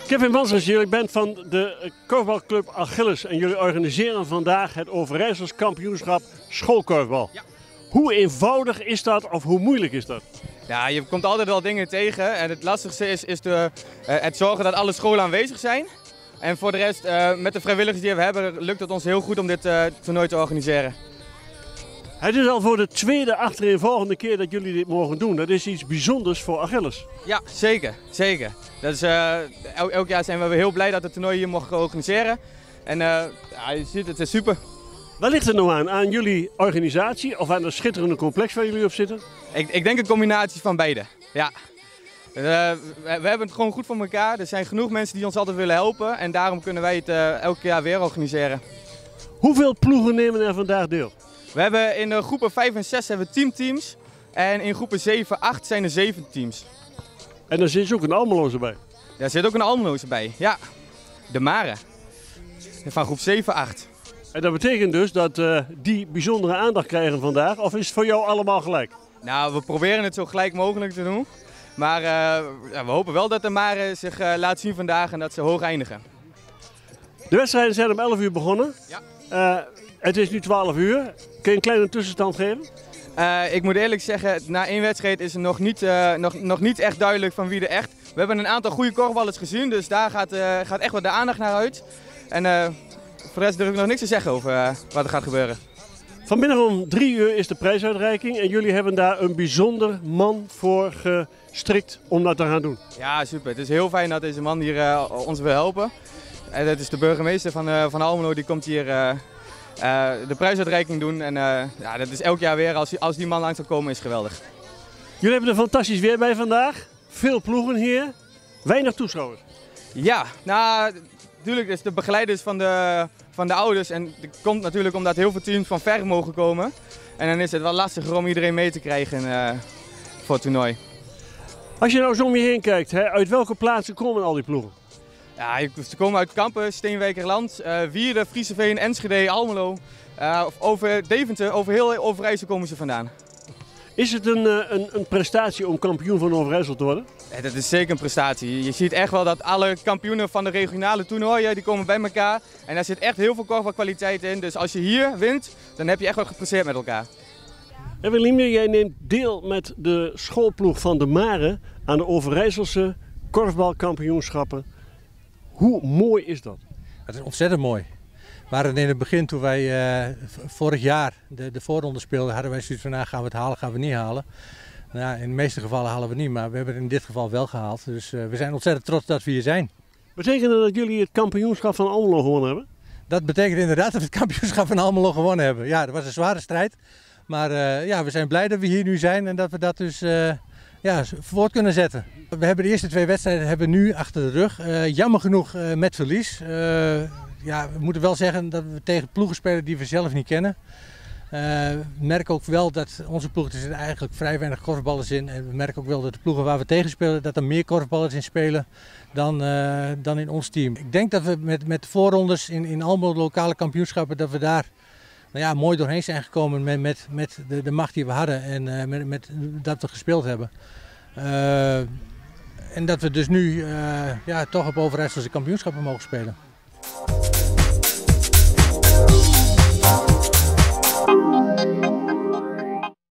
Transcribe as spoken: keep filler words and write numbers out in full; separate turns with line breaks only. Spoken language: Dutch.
Kevin Wansens, jullie bent van de korfbalclub Achilles en jullie organiseren vandaag het Overijssels kampioenschap schoolkorfbal. Ja. Hoe eenvoudig is dat of hoe moeilijk is dat?
Ja, je komt altijd wel dingen tegen en het lastigste is, is de, uh, het zorgen dat alle scholen aanwezig zijn. En voor de rest, uh, met de vrijwilligers die we hebben, lukt het ons heel goed om dit uh, toernooi te organiseren.
Het is al voor de tweede achtereenvolgende keer dat jullie dit mogen doen. Dat is iets bijzonders voor Achilles.
Ja, zeker. zeker. Dat is, uh, el elk jaar zijn we heel blij dat het toernooi hier mogen organiseren. En uh, ja, je ziet, het is super.
Waar ligt het nou aan? Aan jullie organisatie of aan het schitterende complex waar jullie op zitten?
Ik, ik denk een combinatie van beide. Ja. Uh, we, we hebben het gewoon goed voor elkaar. Er zijn genoeg mensen die ons altijd willen helpen. En daarom kunnen wij het uh, elk jaar weer organiseren.
Hoeveel ploegen nemen er vandaag deel?
We hebben in de groepen vijf en zes hebben we teamteams. En in groepen zeven en acht zijn er zeven teams.
En er zit ook een Almeloze bij?
Ja, er zit ook een Almeloze bij. Ja, de Mare. Van groep zeven en acht.
En dat betekent dus dat uh, die bijzondere aandacht krijgen vandaag, of is het voor jou allemaal gelijk?
Nou, we proberen het zo gelijk mogelijk te doen. Maar uh, ja, we hopen wel dat de Mare zich uh, laat zien vandaag en dat ze hoog eindigen.
De wedstrijden zijn om elf uur begonnen.
Ja.
Uh, het is nu twaalf uur. Kun je een kleine tussenstand geven?
Uh, ik moet eerlijk zeggen, na één wedstrijd is het nog niet, uh, nog, nog niet echt duidelijk van wie er echt. We hebben een aantal goede korfballers gezien, dus daar gaat, uh, gaat echt wat de aandacht naar uit. En uh, voor de rest durf ik nog niks te zeggen over uh, wat er gaat gebeuren.
Vanmiddag om drie uur is de prijsuitreiking en jullie hebben daar een bijzonder man voor gestrikt om dat te gaan doen.
Ja, super. Het is heel fijn dat deze man hier uh, ons wil helpen. En dat is de burgemeester van, uh, van Almelo, die komt hier uh, uh, de prijsuitreiking doen. En uh, ja, dat is elk jaar weer, als, als die man langs zal komen, is geweldig.
Jullie hebben er fantastisch weer bij vandaag. Veel ploegen hier, weinig toeschouwers.
Ja, nou, natuurlijk is de begeleiders van de, van de ouders. En dat komt natuurlijk omdat heel veel teams van ver mogen komen. En dan is het wel lastiger om iedereen mee te krijgen uh, voor het toernooi.
Als je nou zo om je heen kijkt, hè, uit welke plaatsen komen al die ploegen?
Ja, ze komen uit Kampen, Steenwijkerland, uh, Wierden, Frieseveen, Enschede, Almelo. Uh, over Deventer, over heel Overijssel komen ze vandaan.
Is het een, een, een prestatie om kampioen van Overijssel te worden?
Ja, dat is zeker een prestatie. Je ziet echt wel dat alle kampioenen van de regionale toernooien die komen bij elkaar. En daar zit echt heel veel korfbalkwaliteit in. Dus als je hier wint, dan heb je echt wat gepresteerd met elkaar.
Eveline, jij neemt deel met de schoolploeg van de Mare aan de Overijsselse korfbalkampioenschappen. Hoe mooi is dat?
Het is ontzettend mooi. We waren in het begin, toen wij uh, vorig jaar de, de voorronde speelden, hadden wij zoiets van, nou, gaan we het halen, gaan we niet halen. Nou, in de meeste gevallen halen we het niet, maar we hebben het in dit geval wel gehaald. Dus uh, we zijn ontzettend trots dat we hier zijn.
Betekent dat dat jullie het kampioenschap van Almelo gewonnen hebben?
Dat betekent inderdaad dat we het kampioenschap van Almelo gewonnen hebben. Ja, dat was een zware strijd. Maar uh, ja, we zijn blij dat we hier nu zijn en dat we dat dus uh, ja, voort kunnen zetten. We hebben de eerste twee wedstrijden hebben nu achter de rug. Uh, jammer genoeg uh, met verlies. Uh, ja, we moeten wel zeggen dat we tegen ploegen spelen die we zelf niet kennen. Uh, we merken ook wel dat onze ploeg, er zitten eigenlijk vrij weinig korfballers in. En we merken ook wel dat de ploegen waar we tegen spelen, dat er meer korfballers in spelen dan, uh, dan in ons team. Ik denk dat we met, met voorrondes in, in Almelo lokale kampioenschappen, dat we daar nou ja, mooi doorheen zijn gekomen met, met, met de, de macht die we hadden en uh, met, met dat we gespeeld hebben. Uh, en dat we dus nu uh, ja, toch op Overijsselse kampioenschappen mogen spelen.